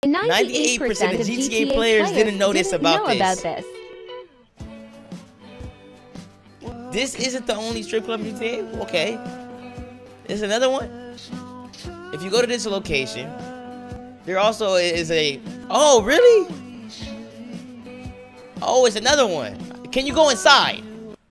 98% of GTA players didn't know about this. This isn't the only strip club in GTA? Okay. There's another one. If you go to this location, there also is a... Oh, really? Oh, it's another one. Can you go inside?